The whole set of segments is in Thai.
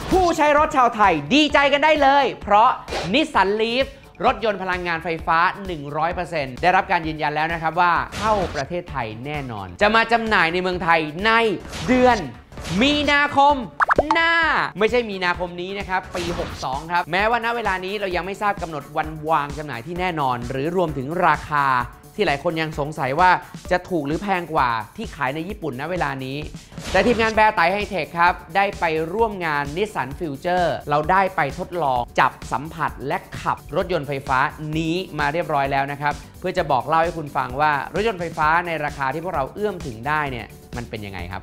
ผู้ใช้รถชาวไทยดีใจกันได้เลยเพราะ Nissan Leaf รถยนต์พลังงานไฟฟ้า 100% ได้รับการยืนยันแล้วนะครับว่าเข้าประเทศไทยแน่นอนจะมาจำหน่ายในเมืองไทยในเดือนมีนาคมหน้าไม่ใช่มีนาคมนี้นะครับปี 62 ครับแม้ว่าณเวลานี้เรายังไม่ทราบกำหนดวันวางจำหน่ายที่แน่นอนหรือรวมถึงราคาที่หลายคนยังสงสัยว่าจะถูกหรือแพงกว่าที่ขายในญี่ปุ่นณเวลานี้แต่ทีมงานแบร์ไตไฮเทคครับได้ไปร่วมงาน Nissan Future เราได้ไปทดลองจับสัมผัสและขับรถยนต์ไฟฟ้านี้มาเรียบร้อยแล้วนะครับเพื่อจะบอกเล่าให้คุณฟังว่ารถยนต์ไฟฟ้าในราคาที่พวกเราเอื้อมถึงได้เนี่ยมันเป็นยังไงครับ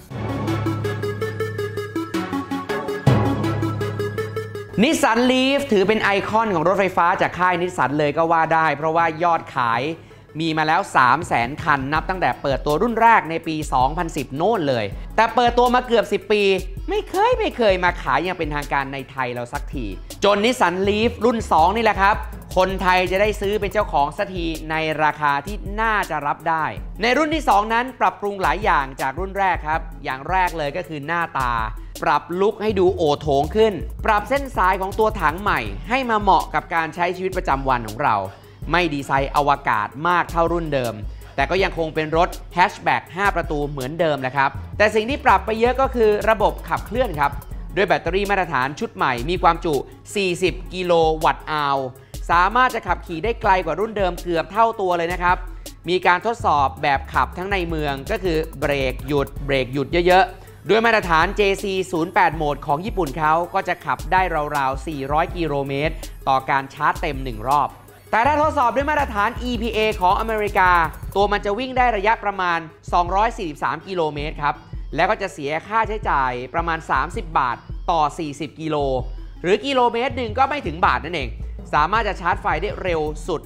Nissan Leaf ถือเป็นไอคอนของรถไฟฟ้าจากค่ายนิสสันเลยก็ว่าได้เพราะว่ายอดขายมีมาแล้ว 300,000 คันนับตั้งแต่เปิดตัวรุ่นแรกในปี 2010 โน่นเลยแต่เปิดตัวมาเกือบ 10 ปีไม่เคยมาขายอย่างเป็นทางการในไทยเราสักทีจน Nissan Leaf รุ่น 2 นี่แหละครับคนไทยจะได้ซื้อเป็นเจ้าของสักทีในราคาที่น่าจะรับได้ในรุ่นที่ 2 นั้นปรับปรุงหลายอย่างจากรุ่นแรกครับอย่างแรกเลยก็คือหน้าตาปรับลุคให้ดูโอโถงขึ้นปรับเส้นสายของตัวถังใหม่ให้มาเหมาะกับการใช้ชีวิตประจำวันของเราไม่ดีไซน์อวกาศมากเท่ารุ่นเดิมแต่ก็ยังคงเป็นรถแฮชแบ็ก5ประตูเหมือนเดิมนะครับแต่สิ่งที่ปรับไปเยอะก็คือระบบขับเคลื่อนครับด้วยแบตเตอรี่มาตรฐานชุดใหม่มีความจุ40 กิโลวัตต์อาวสามารถจะขับขี่ได้ไกลกว่ารุ่นเดิมเกือบเท่าตัวเลยนะครับมีการทดสอบแบบขับทั้งในเมืองก็คือเบรกหยุดเยอะๆด้วยมาตรฐาน JC08 โหมดของญี่ปุ่นเขาก็จะขับได้ราวๆ400 กิโลเมตรต่อการชาร์จเต็ม1รอบแต่ถ้าทดสอบด้วยมาตรฐาน EPA ของอเมริกาตัวมันจะวิ่งได้ระยะประมาณ243 กิโลเมตรครับแล้วก็จะเสียค่าใช้จ่ายประมาณ30 บาทต่อ40 กิโลหรือกิโลเมตรหนึ่งก็ไม่ถึงบาทนั่นเองสามารถจะชาร์จไฟได้เร็วสุด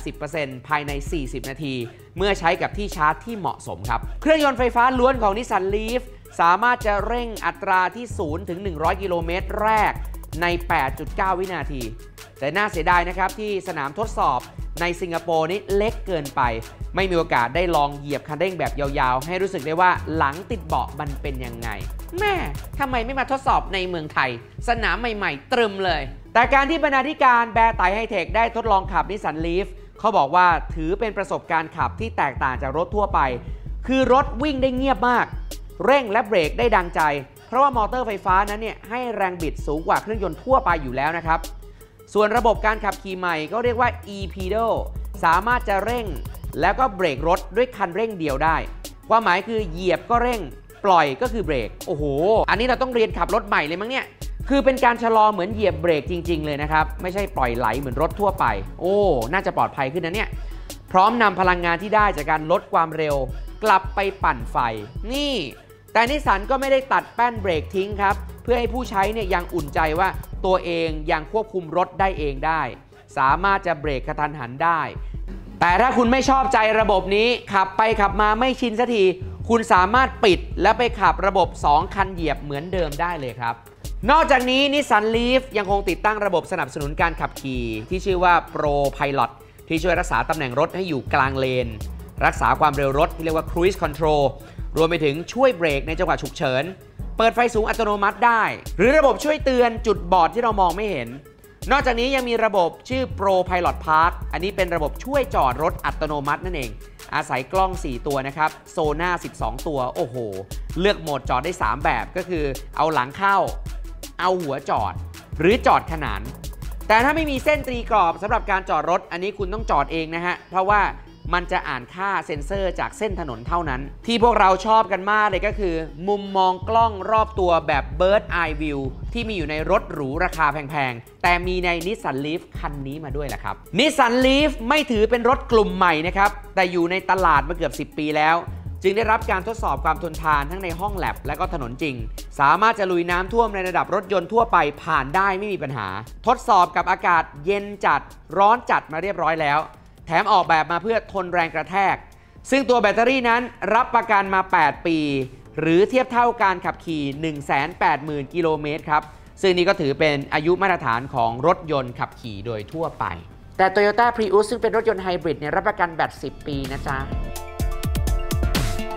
80% ภายใน40 นาทีเมื่อใช้กับที่ชาร์จที่เหมาะสมครับเครื่องยนต์ไฟฟ้าล้วนของ Nissan Leaf สามารถจะเร่งอัตราที่0 ถึง 100 กิโลเมตรแรกใน 8.9 วินาทีแต่น่าเสียดายนะครับที่สนามทดสอบในสิงคโปร์นี้เล็กเกินไปไม่มีโอกาสได้ลองเหยียบคันเร่งแบบยาวๆให้รู้สึกได้ว่าหลังติดเบาะมันเป็นยังไงแม่ทำไมไม่มาทดสอบในเมืองไทยสนามใหม่ๆตรึมเลยแต่การที่บรรณาธิการแบร์ไตไฮเทคได้ทดลองขับ Nissan Leaf เขาบอกว่าถือเป็นประสบการณ์ขับที่แตกต่างจากรถทั่วไปคือรถวิ่งได้เงียบมากเร่งและเบรกได้ดังใจเพราะว่ามอเตอร์ไฟฟ้านั้นเนี่ยให้แรงบิดสูงกว่าเครื่องยนต์ทั่วไปอยู่แล้วนะครับส่วนระบบการขับขี่ใหม่ก็เรียกว่า e-pedal สามารถจะเร่งแล้วก็เบรกรถด้วยคันเร่งเดียวได้ความหมายคือเหยียบก็เร่งปล่อยก็คือเบรกโอ้โหอันนี้เราต้องเรียนขับรถใหม่เลยมั้งเนี่ยคือเป็นการชะลอเหมือนเหยียบเบรกจริงๆเลยนะครับไม่ใช่ปล่อยไหลเหมือนรถทั่วไปโอ้น่าจะปลอดภัยขึ้นนะเนี่ยพร้อมนำพลังงานที่ได้จากการลดความเร็วกลับไปปั่นไฟนี่แต่นิสสันก็ไม่ได้ตัดแป้นเบรกทิ้งครับเพื่อให้ผู้ใช้เนี่ยยังอุ่นใจว่าตัวเองยังควบคุมรถได้เองได้สามารถจะเบรกกระทันหันได้แต่ถ้าคุณไม่ชอบใจระบบนี้ขับไปขับมาไม่ชินสักทีคุณสามารถปิดและไปขับระบบ2คันเหยียบเหมือนเดิมได้เลยครับนอกจากนี้ Nissan Leaf ยังคงติดตั้งระบบสนับสนุนการขับขี่ที่ชื่อว่า Pro Pilot ที่ช่วยรักษาตำแหน่งรถให้อยู่กลางเลนรักษาความเร็วรถที่เรียกว่า Cruise Control รวมไปถึงช่วยเบรกในจังหวะฉุกเฉินเปิดไฟสูงอัตโนมัติได้หรือระบบช่วยเตือนจุดบอดที่เรามองไม่เห็นนอกจากนี้ยังมีระบบชื่อ Pro Pilot Park อันนี้เป็นระบบช่วยจอดรถอัตโนมัตินั่นเองอาศัยกล้อง4ตัวนะครับโซน่า12ตัวโอ้โหเลือกโหมดจอดได้3แบบก็คือเอาหลังเข้าเอาหัวจอดหรือจอดขนานแต่ถ้าไม่มีเส้นตรีกรอบสำหรับการจอดรถอันนี้คุณต้องจอดเองนะฮะเพราะว่ามันจะอ่านค่าเซ็นเซอร์จากเส้นถนนเท่านั้นที่พวกเราชอบกันมากเลยก็คือมุมมองกล้องรอบตัวแบบ Bird Eye View ที่มีอยู่ในรถหรูราคาแพงๆแต่มีใน Nissan Leaf คันนี้มาด้วยแหละครับ Nissan Leaf ไม่ถือเป็นรถกลุ่มใหม่นะครับแต่อยู่ในตลาดมาเกือบ10 ปีแล้วจึงได้รับการทดสอบความทนทานทั้งในห้องแลบและก็ถนนจริงสามารถจะลุยน้ำท่วมในระดับรถยนต์ทั่วไปผ่านได้ไม่มีปัญหาทดสอบกับอากาศเย็นจัดร้อนจัดมาเรียบร้อยแล้วแถมออกแบบมาเพื่อทนแรงกระแทกซึ่งตัวแบตเตอรี่นั้นรับประกันมา8 ปีหรือเทียบเท่าการขับขี่ 180,000 กิโลเมตรครับซึ่งนี้ก็ถือเป็นอายุมาตรฐานของรถยนต์ขับขี่โดยทั่วไปแต่ Toyota Prius ซึ่งเป็นรถยนต์ไฮบริดเนี่ยรับประกันแบต10 ปีนะจ๊ะ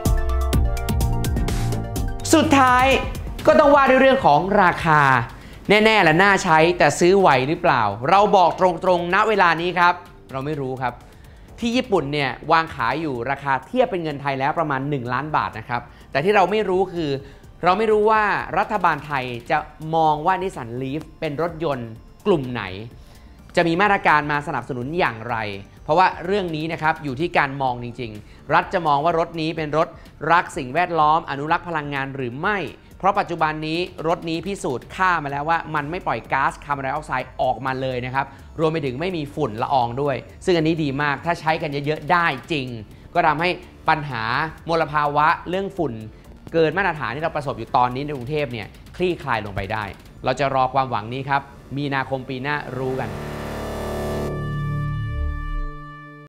สุดท้ายก็ต้องว่าด้วยเรื่องของราคาแน่ๆและน่าใช้แต่ซื้อไหวหรือเปล่าเราบอกตรงๆณเวลานี้ครับเราไม่รู้ครับที่ญี่ปุ่นเนี่ยวางขายอยู่ราคาเทียบเป็นเงินไทยแล้วประมาณ1 ล้านบาทนะครับแต่ที่เราไม่รู้คือเราไม่รู้ว่ารัฐบาลไทยจะมองว่านิสสันลีฟเป็นรถยนต์กลุ่มไหนจะมีมาตรการมาสนับสนุนอย่างไรเพราะว่าเรื่องนี้นะครับอยู่ที่การมองจริงๆรัฐจะมองว่ารถนี้เป็นรถรักสิ่งแวดล้อมอนุรักษ์พลังงานหรือไม่เพราะปัจจุบันนี้รถนี้พิสูจน์ค่ามาแล้วว่ามันไม่ปล่อยก๊าซคาร์บอนไดออกไซด์ออกมาเลยนะครับรวมไปถึงไม่มีฝุ่นละอองด้วยซึ่งอันนี้ดีมากถ้าใช้กันเยอะๆได้จริงก็ทำให้ปัญหามลภาวะเรื่องฝุ่นเกินมาตรฐานที่เราประสบอยู่ตอนนี้ในกรุงเทพเนี่ยคลี่คลายลงไปได้เราจะรอความหวังนี้ครับมีนาคมปีหน้ารู้กัน